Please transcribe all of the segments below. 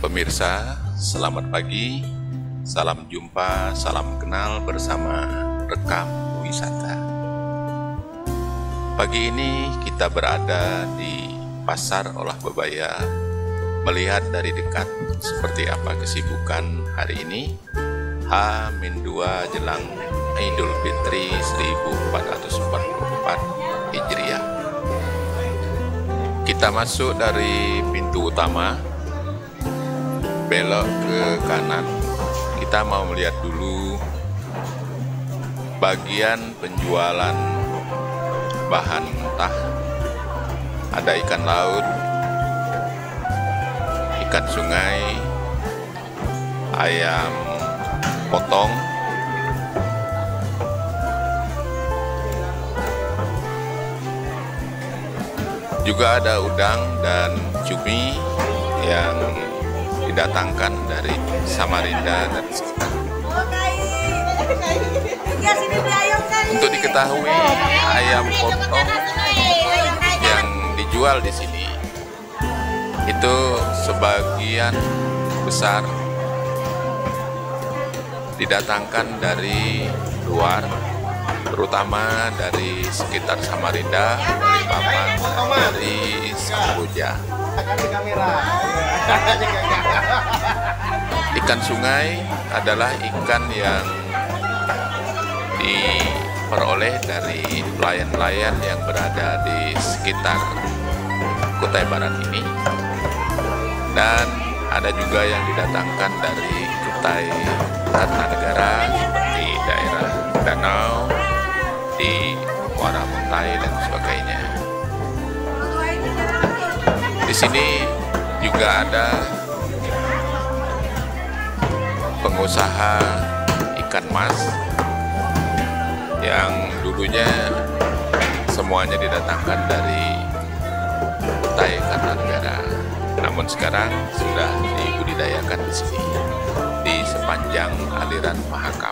Pemirsa, selamat pagi, salam jumpa, salam kenal bersama Rekam Wisata. Pagi ini kita berada di Pasar Olah Bebaya, melihat dari dekat seperti apa kesibukan hari ini, H-2 jelang Idul Fitri 1444 Hijriah. Kita masuk dari pintu utama, belok ke kanan. Kita mau melihat dulu bagian penjualan bahan mentah. Ada ikan laut, ikan sungai, ayam potong, juga ada udang dan cumi yang didatangkan dari Samarinda dan sekitar. Untuk diketahui, ayam potong yang dijual di sini itu sebagian besar didatangkan dari luar, terutama dari sekitar Samarinda, Balikpapan, dari Kamboja. Ikan sungai adalah ikan yang diperoleh dari nelayan-nelayan yang berada di sekitar Kutai Barat ini, dan ada juga yang didatangkan dari Kutai Kartanegara di daerah Danau, di Muara Muntai dan sebagainya. Di sini juga ada pengusaha ikan mas yang dulunya semuanya didatangkan dari Kutai Kartanegara, namun sekarang sudah dibudidayakan di sini di sepanjang aliran Mahakam.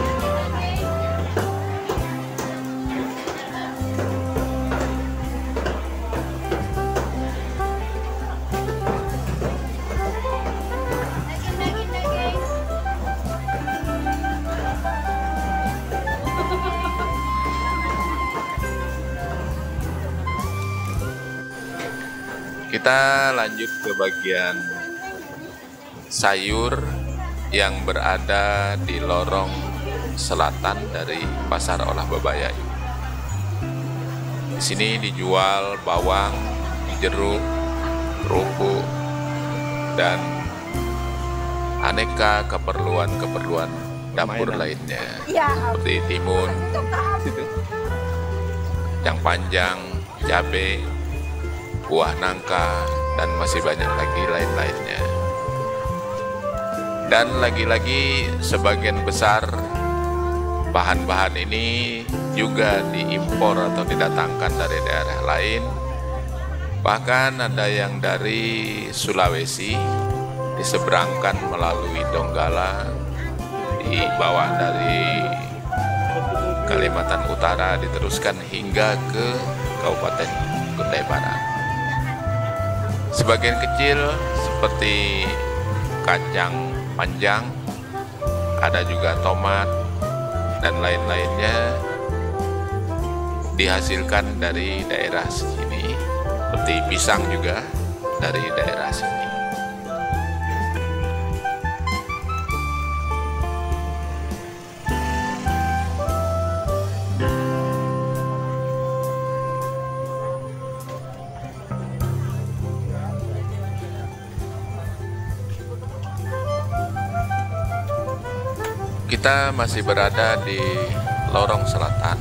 Kita lanjut ke bagian sayur yang berada di lorong selatan dari Pasar Olah Bebaya ini. Di sini dijual bawang, jeruk, kerupuk, dan aneka keperluan dapur lainnya, seperti timun, kacang panjang, cabai, buah nangka, dan masih banyak lagi lain-lainnya. Dan lagi-lagi sebagian besar bahan-bahan ini juga diimpor atau didatangkan dari daerah lain. Bahkan ada yang dari Sulawesi, diseberangkan melalui Donggala, dibawa dari Kalimantan Utara, diteruskan hingga ke Kabupaten Kutai Barat. Sebagian kecil seperti kacang panjang, ada juga tomat, dan lain-lainnya dihasilkan dari daerah sini, seperti pisang juga dari daerah sini. Kita masih berada di lorong selatan.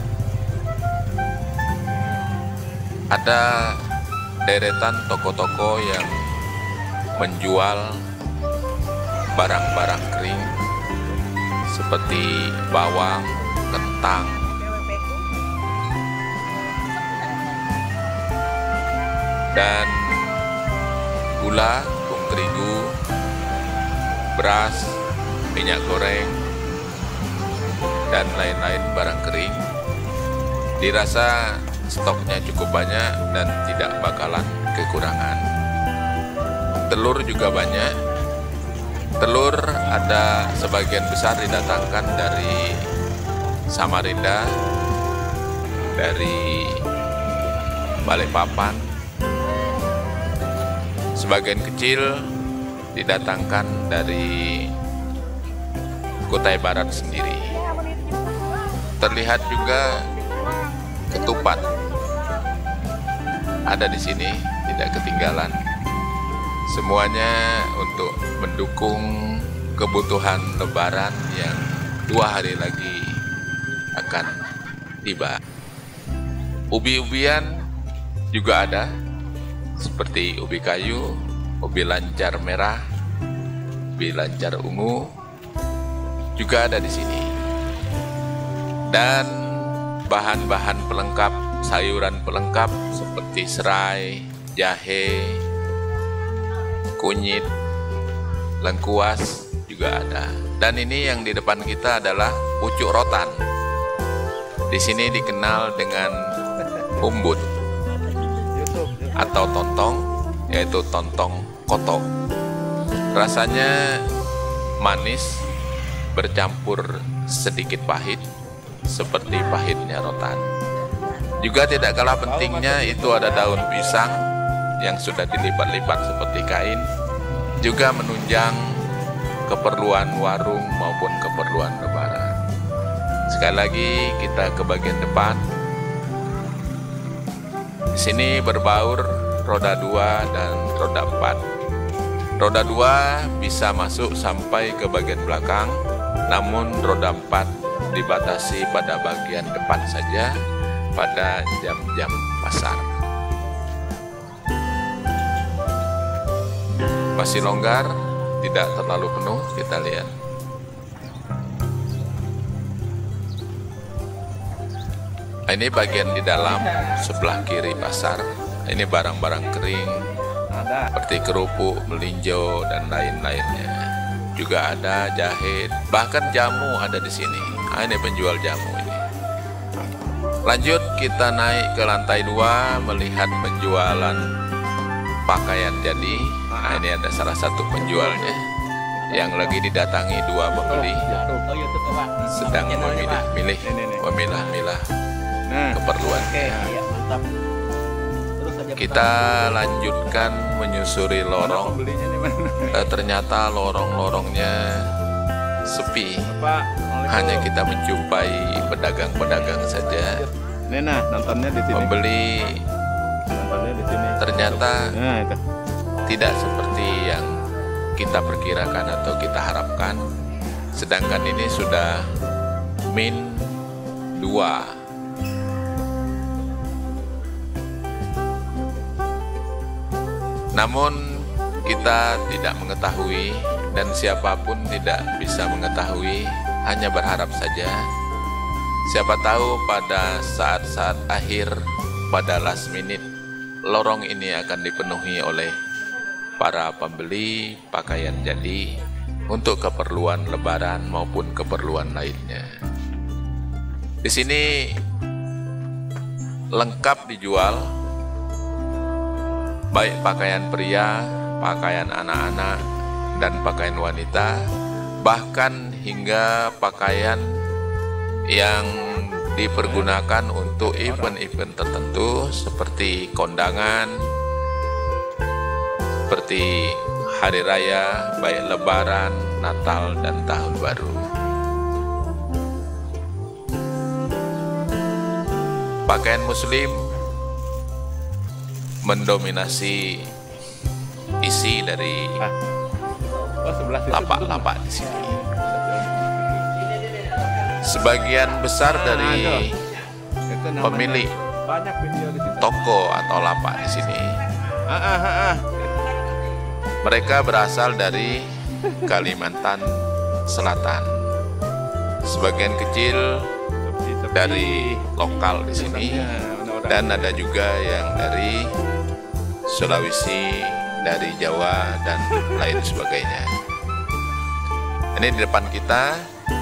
Ada deretan toko-toko yang menjual barang-barang kering seperti bawang, kentang, dan gula, tepung terigu, beras, minyak goreng, dan lain-lain barang kering. Dirasa stoknya cukup banyak dan tidak bakalan kekurangan. Telur juga banyak, Telur ada sebagian besar didatangkan dari Samarinda, dari Balikpapan, sebagian kecil didatangkan dari Kutai Barat sendiri. Terlihat juga ketupat ada di sini, tidak ketinggalan. Semuanya untuk mendukung kebutuhan Lebaran yang 2 hari lagi akan tiba. Ubi-ubian juga ada, seperti ubi kayu, ubi lancar merah, ubi lancar ungu, juga ada di sini. Dan bahan-bahan pelengkap, sayuran pelengkap seperti serai, jahe, kunyit, lengkuas juga ada. Dan ini yang di depan kita adalah pucuk rotan. Di sini dikenal dengan umbut atau tontong, yaitu tontong kotok. Rasanya manis bercampur sedikit pahit, seperti pahitnya rotan. Juga tidak kalah pentingnya itu ada daun pisang yang sudah dilipat-lipat seperti kain, juga menunjang keperluan warung maupun keperluan Lebaran. Sekali lagi kita ke bagian depan. Di sini berbaur roda 2 dan roda 4. Roda 2 bisa masuk sampai ke bagian belakang, namun roda 4 dibatasi pada bagian depan saja pada jam-jam pasar. Masih longgar, tidak terlalu penuh, kita lihat. Ini bagian di dalam, sebelah kiri pasar. Ini barang-barang kering, seperti kerupuk, melinjo, dan lain-lainnya. Juga ada jahe, bahkan jamu ada di sini. Ini penjual jamu ini. Lanjut, kita naik ke lantai 2 melihat penjualan pakaian jadi. Nah, ini ada salah satu penjualnya yang lagi didatangi 2 pembeli, sedang memilah-milah keperluannya. Kita lanjutkan menyusuri lorong. Ternyata lorong-lorongnya sepi, hanya kita menjumpai pedagang-pedagang saja. Nontonnya di sini. Pembeli Nontonnya di sini. ternyata Itu. tidak seperti yang kita perkirakan atau kita harapkan. Sedangkan ini sudah -2. Namun kita tidak mengetahui, dan siapapun tidak bisa mengetahui, hanya berharap saja. Siapa tahu pada saat-saat akhir, pada last minute, lorong ini akan dipenuhi oleh para pembeli pakaian jadi untuk keperluan Lebaran maupun keperluan lainnya. Di sini lengkap dijual, baik pakaian pria, pakaian anak-anak, dan pakaian wanita, bahkan hingga pakaian yang dipergunakan untuk event-event tertentu seperti kondangan, seperti hari raya, baik Lebaran, Natal, dan Tahun Baru. Pakaian Muslim mendominasi isi dari lapak-lapak di sini. Sebagian besar dari pemilik toko atau lapak di sini, mereka berasal dari Kalimantan Selatan. Sebagian kecil dari lokal di sini, dan ada juga yang dari Sulawesi, dari Jawa, dan lain sebagainya. Ini di depan kita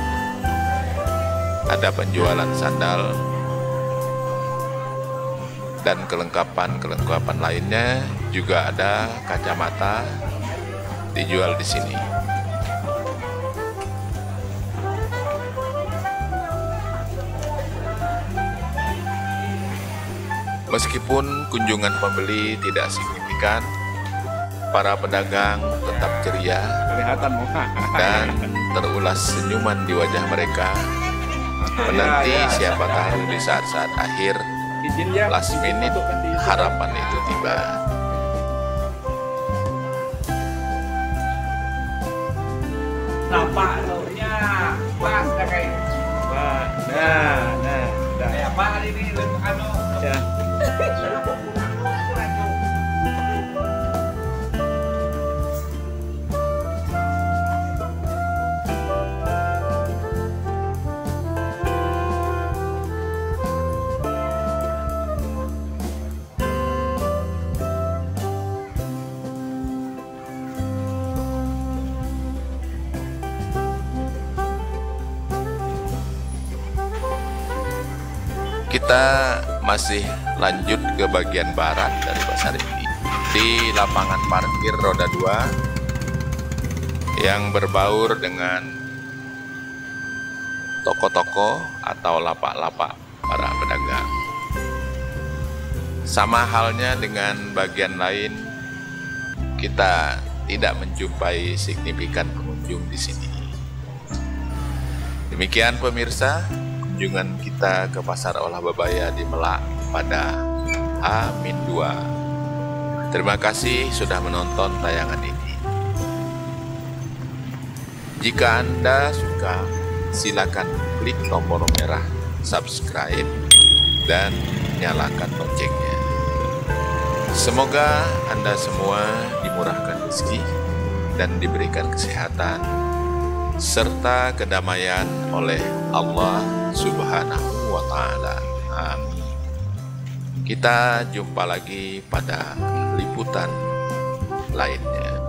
ada penjualan sandal dan kelengkapan lainnya. Juga ada kacamata dijual di sini. Meskipun kunjungan pembeli tidak signifikan, para pedagang tetap ceria Kelihatan muka. dan terulas senyuman di wajah mereka. Menanti siapa tahu di saat-saat akhir, Izin ya. last minute, harapan itu tiba. Nampak tuhnya pas dah kayak Wah, nah, dah. kayak apa hari ini anu Ya. Kita masih lanjut ke bagian barat dari pasar ini, di lapangan parkir roda 2 yang berbaur dengan toko-toko atau lapak-lapak para pedagang. Sama halnya dengan bagian lain, kita tidak menjumpai signifikan pengunjung di sini. Demikian pemirsa, kunjungan kita ke Pasar Olah Bebaya di Melak pada H-2. Terima kasih sudah menonton tayangan ini. Jika Anda suka, silakan klik tombol merah subscribe dan nyalakan loncengnya. Semoga Anda semua dimurahkan rezeki dan diberikan kesehatan serta kedamaian oleh Allah Subhanahu wa Ta'ala. Amin. Kita jumpa lagi pada liputan lainnya.